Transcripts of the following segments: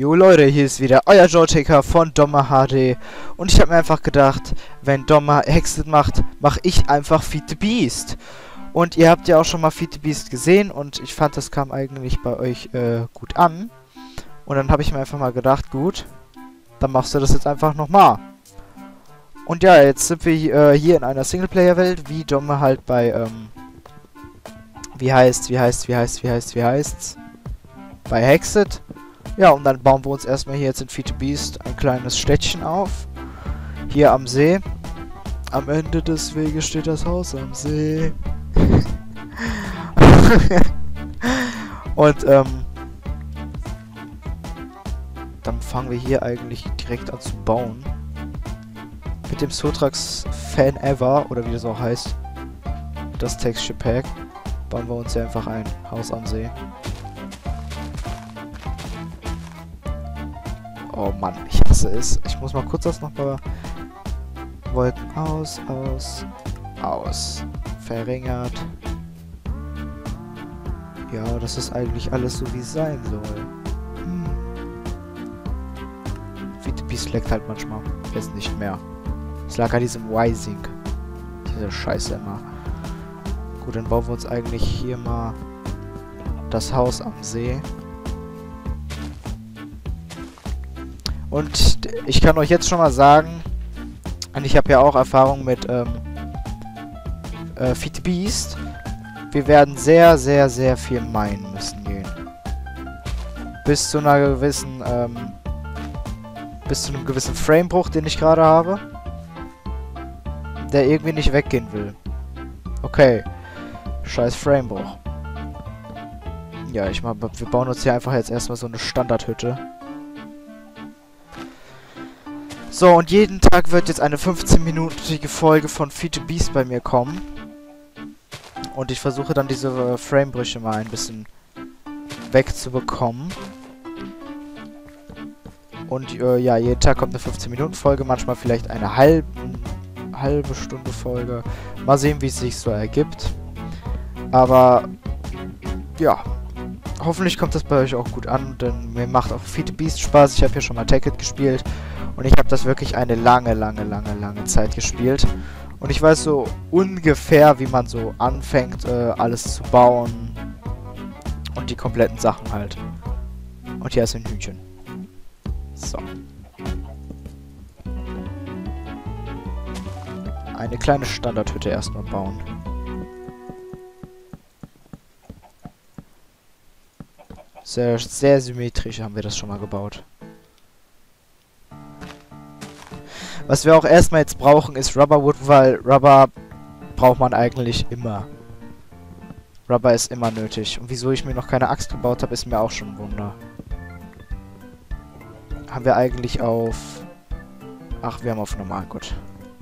Jo Leute, hier ist wieder euer Joytaker von Dommer HD und ich habe mir einfach gedacht, wenn Dommer Hexet macht, mache ich einfach Feed the Beast. Und ihr habt ja auch schon mal Feed the Beast gesehen und ich fand, das kam eigentlich bei euch gut an. Und dann habe ich mir einfach mal gedacht, gut, dann machst du das jetzt einfach nochmal. Und ja, jetzt sind wir hier in einer Singleplayer-Welt, wie Dommer halt bei, wie heißt's? Bei Hexet. Ja, und dann bauen wir uns erstmal hier jetzt in Feed the Beast ein kleines Städtchen auf. Hier am See. Am Ende des Weges steht das Haus am See. Und, dann fangen wir hier eigentlich direkt an zu bauen. Mit dem Sotrax Fan Ever, oder wie das auch heißt, das Texture Pack, bauen wir uns hier einfach ein Haus am See. Oh Mann, ich hasse es. Ich muss mal kurz das nochmal... Wolken aus. Verringert. Ja, das ist eigentlich alles so, wie es sein soll. Feed the Beast leckt halt manchmal. Jetzt nicht mehr. Es lag an diesem Y-Sync. Diese Scheiße immer. Gut, dann bauen wir uns eigentlich hier mal das Haus am See. Und ich kann euch jetzt schon mal sagen, und ich habe ja auch Erfahrung mit Feed the Beast, wir werden sehr viel minen müssen gehen. Bis zu einer gewissen, bis zu einem gewissen Framebruch, den ich gerade habe, der irgendwie nicht weggehen will. Okay, scheiß Framebruch. Ja, wir bauen uns hier einfach jetzt erstmal so eine Standardhütte. So, und jeden Tag wird jetzt eine 15-minütige Folge von Feed the Beast bei mir kommen. Und ich versuche dann diese Framebrüche mal ein bisschen wegzubekommen. Und ja, jeden Tag kommt eine 15-Minuten-Folge, manchmal vielleicht eine halbe Stunde Folge. Mal sehen, wie es sich so ergibt. Aber ja, hoffentlich kommt das bei euch auch gut an, denn mir macht auch Feed the Beast Spaß. Ich habe ja schon mal Tekkit gespielt. Und ich habe das wirklich eine lange Zeit gespielt. Und ich weiß so ungefähr, wie man so anfängt, alles zu bauen. Und die kompletten Sachen halt. Und hier ist ein Hühnchen. So. Eine kleine Standardhütte erstmal bauen. Sehr symmetrisch haben wir das schon mal gebaut. Was wir auch erstmal jetzt brauchen, ist Rubberwood, weil Rubber braucht man eigentlich immer. Rubber ist immer nötig. Und wieso ich mir noch keine Axt gebaut habe, ist mir auch schon ein Wunder. Haben wir eigentlich auf... Ach, wir haben auf normal, gut.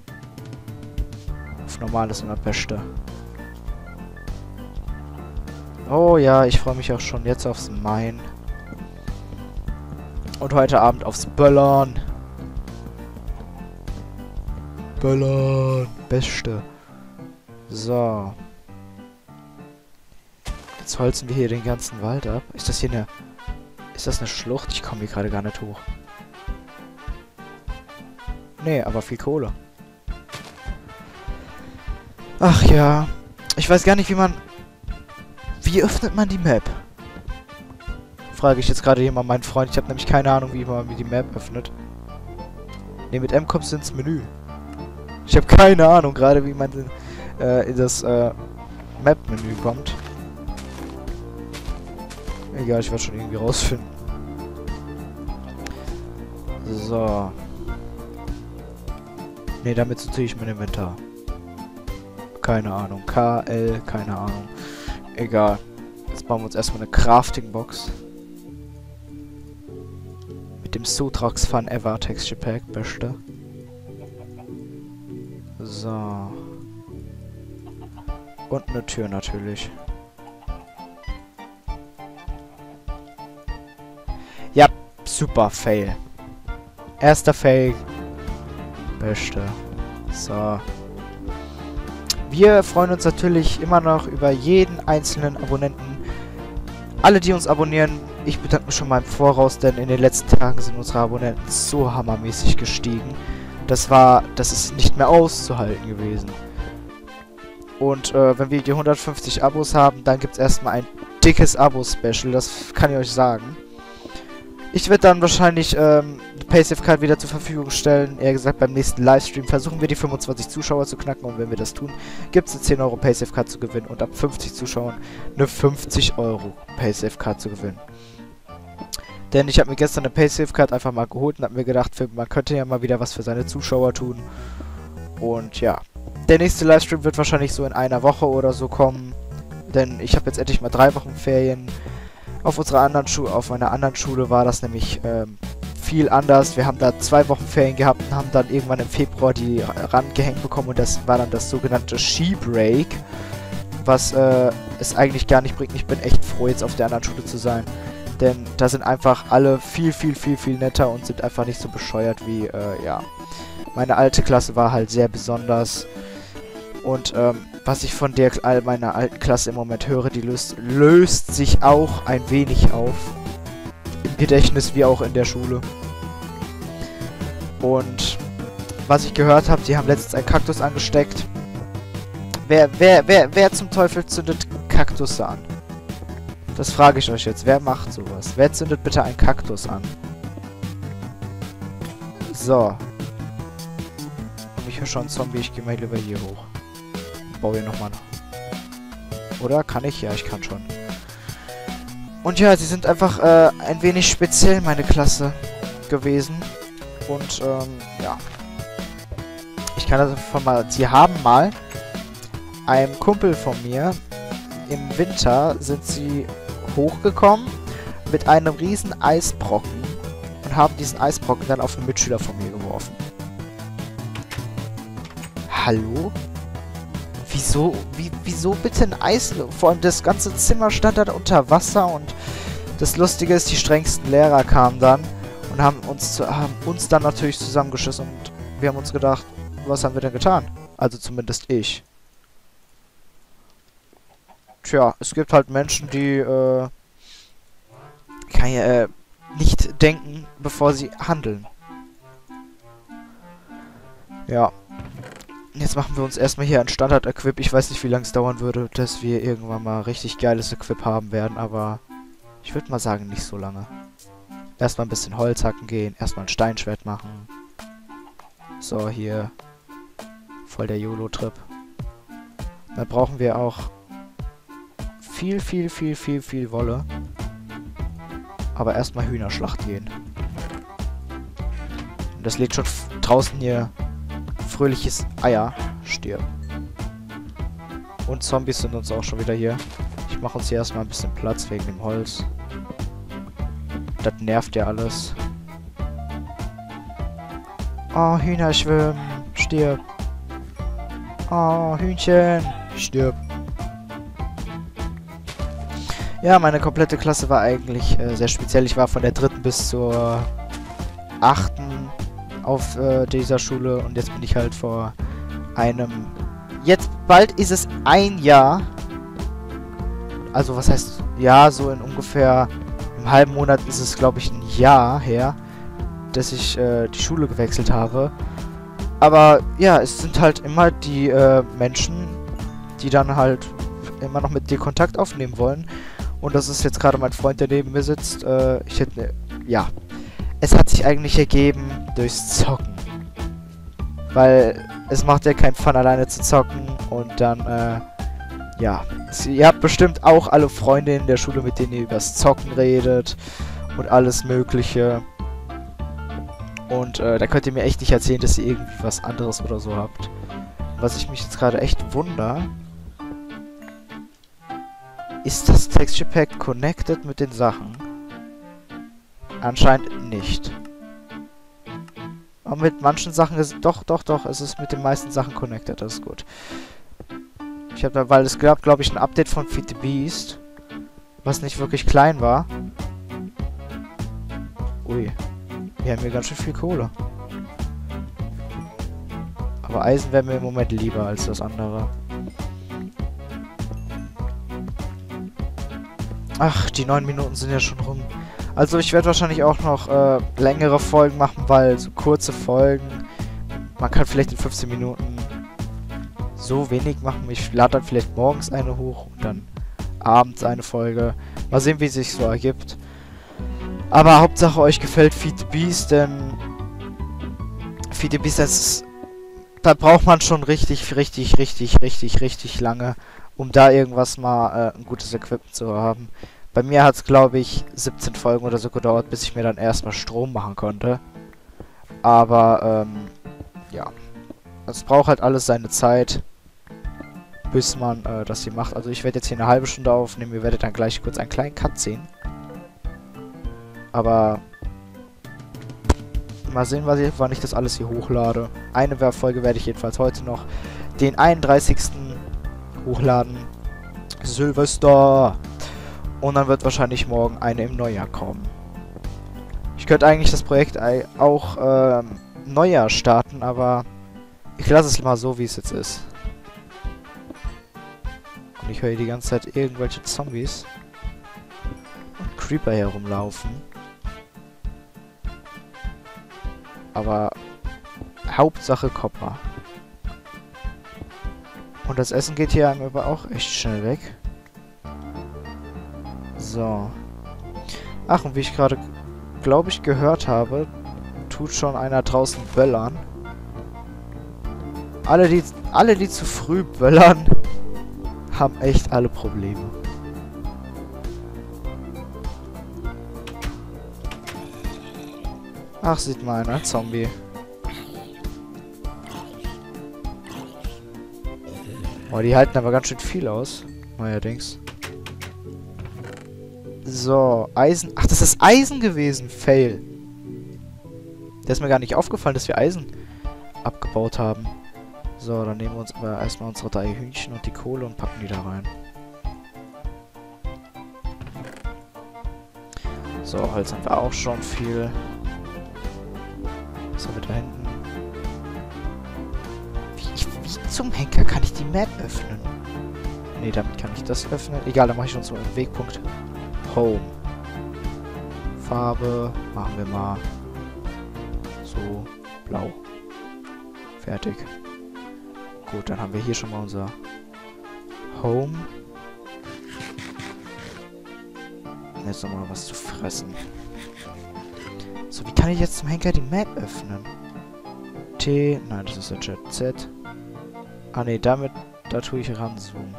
Auf normal ist immer Beste. Oh ja, ich freue mich auch schon jetzt aufs Mine. Und heute Abend aufs Böllern. Böllern. Beste. So. Jetzt holzen wir hier den ganzen Wald ab. Ist das hier eine... Ist das eine Schlucht? Ich komme hier gerade gar nicht hoch. Nee, aber viel Kohle. Ach ja. Ich weiß gar nicht, wie man... Wie öffnet man die Map? Frage ich jetzt gerade hier mal meinen Freund. Ich habe nämlich keine Ahnung, wie man die Map öffnet. Ne, mit M kommst du ins Menü. Ich habe keine Ahnung gerade, wie man in das Map-Menü kommt. Egal, ich werde schon irgendwie rausfinden. So. Ne, damit sortiere ich mein Inventar. Keine Ahnung. KL, keine Ahnung. Egal. Jetzt bauen wir uns erstmal eine Crafting-Box. Mit dem Sotrax Fan Ever Texture Pack. Beste. So. Und eine Tür natürlich. Ja, super Fail. Erster Fail. Beste. So. Wir freuen uns natürlich immer noch über jeden einzelnen Abonnenten. Alle, die uns abonnieren, ich bedanke mich schon mal im Voraus, denn in den letzten Tagen sind unsere Abonnenten so hammermäßig gestiegen. Das ist nicht mehr auszuhalten gewesen. Und wenn wir die 150 Abos haben, dann gibt es erstmal ein dickes Abo-Special, das kann ich euch sagen. Ich werde dann wahrscheinlich die Paysafe-Card wieder zur Verfügung stellen. Eher gesagt, beim nächsten Livestream versuchen wir die 25 Zuschauer zu knacken. Und wenn wir das tun, gibt es eine 10 Euro Paysafe-Card zu gewinnen. Und ab 50 Zuschauern eine 50 Euro Paysafe-Card zu gewinnen. Denn ich habe mir gestern eine Paysafe-Card einfach mal geholt und habe mir gedacht, man könnte ja mal wieder was für seine Zuschauer tun. Und ja, der nächste Livestream wird wahrscheinlich so in einer Woche oder so kommen. Denn ich habe jetzt endlich mal 3 Wochen Ferien. Auf meiner anderen Schule war das nämlich viel anders. Wir haben da 2 Wochen Ferien gehabt und haben dann irgendwann im Februar die rangehängt bekommen. Und das war dann das sogenannte Ski-Break. Was es eigentlich gar nicht bringt. Ich bin echt froh, jetzt auf der anderen Schule zu sein. Denn da sind einfach alle viel netter und sind einfach nicht so bescheuert wie, ja. Meine alte Klasse war halt sehr besonders. Und, was ich von meiner alten Klasse im Moment höre, die löst sich auch ein wenig auf. Im Gedächtnis wie auch in der Schule. Und was ich gehört habe, die haben letztens einen Kaktus angesteckt. Wer zum Teufel zündet Kaktusse an? Das frage ich euch jetzt. Wer macht sowas? Wer zündet bitte einen Kaktus an? So. Ich höre schon einen Zombie, ich gehe mal lieber hier hoch. Baue hier nochmal. Oder? Kann ich? Ja, ich kann schon. Und ja, sie sind einfach ein wenig speziell, meine Klasse gewesen. Und ja. Ich kann das von mal... Sie haben mal einem Kumpel von mir im Winter sind sie hochgekommen mit einem riesen Eisbrocken und haben diesen Eisbrocken dann auf einen Mitschüler von mir geworfen. Hallo? Wieso bitte ein Eis? Vor allem das ganze Zimmer stand da unter Wasser und das Lustige ist, die strengsten Lehrer kamen dann und haben uns dann natürlich zusammengeschissen und wir haben uns gedacht, was haben wir denn getan? Also zumindest ich. Tja, es gibt halt Menschen, die nicht denken, bevor sie handeln. Ja. Jetzt machen wir uns erstmal hier ein Standard-Equip. Ich weiß nicht, wie lange es dauern würde, dass wir irgendwann mal richtig geiles Equip haben werden, aber ich würde mal sagen, nicht so lange. Erstmal ein bisschen Holz hacken gehen, erstmal ein Steinschwert machen. So, hier. Voll der YOLO-Trip. Dann brauchen wir auch viel Wolle. Aber erstmal Hühnerschlacht gehen. Und das lädt schon draußen hier fröhliches Eier. Stirb. Und Zombies sind uns auch schon wieder hier. Ich mache uns hier erstmal ein bisschen Platz wegen dem Holz. Das nervt ja alles. Oh, Hühner schwimmen. Stirb. Oh, Hühnchen. Stirb. Ja, meine komplette Klasse war eigentlich sehr speziell. Ich war von der 3. bis zur 8. auf dieser Schule und jetzt bin ich halt vor einem... Jetzt bald ist es ein Jahr. Also was heißt... Ja, so in ungefähr einem halben Monat ist es, glaube ich, ein Jahr her, dass ich die Schule gewechselt habe. Aber ja, es sind halt immer die Menschen, die dann halt immer noch mit dir Kontakt aufnehmen wollen. Und das ist jetzt gerade mein Freund, der neben mir sitzt. Ja. Es hat sich eigentlich ergeben durchs Zocken. Weil es macht ja keinen Fun, alleine zu zocken. Und dann, ja. Ihr habt bestimmt auch alle Freunde in der Schule, mit denen ihr übers Zocken redet. Und alles Mögliche. Und da könnt ihr mir echt nicht erzählen, dass ihr irgendwie was anderes oder so habt. Was ich mich jetzt gerade echt wundere. Ist das Texture Pack connected mit den Sachen? Anscheinend nicht. Aber mit manchen Sachen ist... Doch, es ist mit den meisten Sachen connected, das ist gut. Ich habe da, weil es gab, glaube ich, ein Update von Feed the Beast. Was nicht wirklich klein war. Ui. Wir haben hier ganz schön viel Kohle. Aber Eisen wäre mir im Moment lieber als das andere. Ach, die 9 Minuten sind ja schon rum. Also ich werde wahrscheinlich auch noch längere Folgen machen, weil so kurze Folgen, man kann vielleicht in 15 Minuten so wenig machen. Ich lade dann vielleicht morgens eine hoch und dann abends eine Folge. Mal sehen, wie es sich so ergibt. Aber Hauptsache euch gefällt Feed the Beast, denn Feed the Beast, da braucht man schon richtig lange, um da irgendwas mal ein gutes Equipment zu haben. Bei mir hat es, glaube ich, 17 Folgen oder so gedauert, bis ich mir dann erstmal Strom machen konnte. Aber, ja. Es braucht halt alles seine Zeit, bis man das hier macht. Also ich werde jetzt hier eine halbe Stunde aufnehmen. Ihr werdet dann gleich kurz einen kleinen Cut sehen. Aber mal sehen, wann ich das alles hier hochlade. Eine Folge werde ich jedenfalls heute noch den 31. hochladen. Silvester. Und dann wird wahrscheinlich morgen eine im Neujahr kommen. Ich könnte eigentlich das Projekt auch Neujahr starten, aber ich lasse es mal so, wie es jetzt ist. Und ich höre hier die ganze Zeit irgendwelche Zombies und Creeper herumlaufen. Aber Hauptsache Copper. Und das Essen geht hier aber auch echt schnell weg. So. Ach, und wie ich gerade, glaube ich, gehört habe, tut schon einer draußen böllern. Alle, die zu früh böllern, haben echt alle Probleme. Ach, sieht mal einer, Zombie. Oh, die halten aber ganz schön viel aus. Neuerdings. So, Eisen. Ach, das ist Eisen gewesen. Fail. Der ist mir gar nicht aufgefallen, dass wir Eisen abgebaut haben. So, dann nehmen wir uns aber erstmal unsere 3 Hühnchen und die Kohle und packen die da rein. So, Holz haben wir auch schon viel. Was haben wir da hinten? Wie zum Henker kann ich die Map öffnen? Ne, damit kann ich das öffnen. Egal, dann mache ich uns mal einen Wegpunkt. Home. Farbe machen wir mal so blau. Fertig. Gut, dann haben wir hier schon mal unser Home. Und jetzt nochmal was zu fressen. So, wie kann ich jetzt zum Henker die Map öffnen? T, nein, das ist der Jet Z. Ah ne, da tue ich ranzoomen.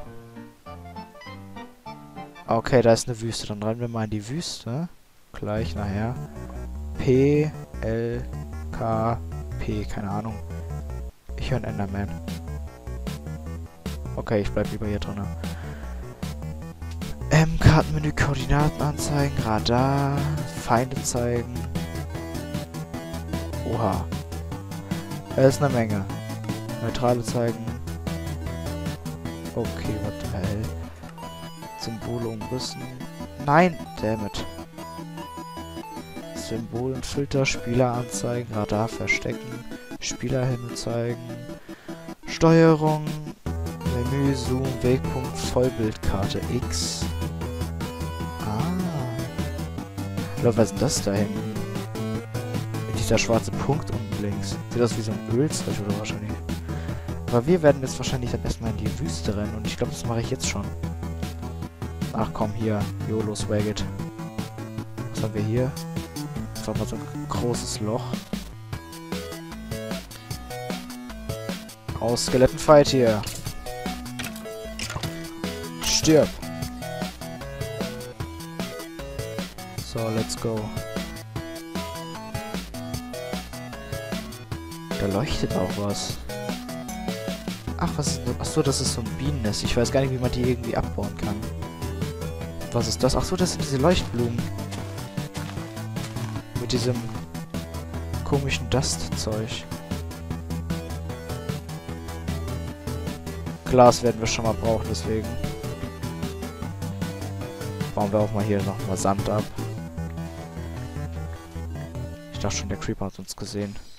Okay, da ist eine Wüste. Dann rennen wir mal in die Wüste. Gleich nachher. P, L, K, P, keine Ahnung. Ich höre einen Enderman. Okay, ich bleib lieber hier drin. Kartenmenü, Koordinaten anzeigen, Radar, Feinde zeigen. Oha. Das ist eine Menge. Neutrale zeigen. Okay, what the hell. Symbole umrissen. Nein, dammit. Symbol und Filter, Spieler anzeigen, Radar verstecken, Spielerhimmel zeigen, Steuerung, Menü, Zoom, Wegpunkt, Vollbildkarte X. Oder was ist denn das da hinten? Dieser schwarze Punkt unten links. Sieht aus wie so ein Ölzeug oder wahrscheinlich. Aber wir werden jetzt wahrscheinlich dann erstmal in die Wüste rennen und ich glaube, das mache ich jetzt schon. Ach komm, hier. YOLO swag it. Was haben wir hier? Einfach mal so ein großes Loch. Aus Skelettenfight hier. Stirb. So, let's go. Da leuchtet auch was. Ach, was ist das? Achso, das ist so ein Bienennest. Ich weiß gar nicht, wie man die irgendwie abbauen kann. Was ist das? Achso, das sind diese Leuchtblumen. Mit diesem komischen Dust-Zeug. Glas werden wir schon mal brauchen, deswegen bauen wir auch mal hier nochmal Sand ab. Ich dachte schon, der Creeper hat uns gesehen.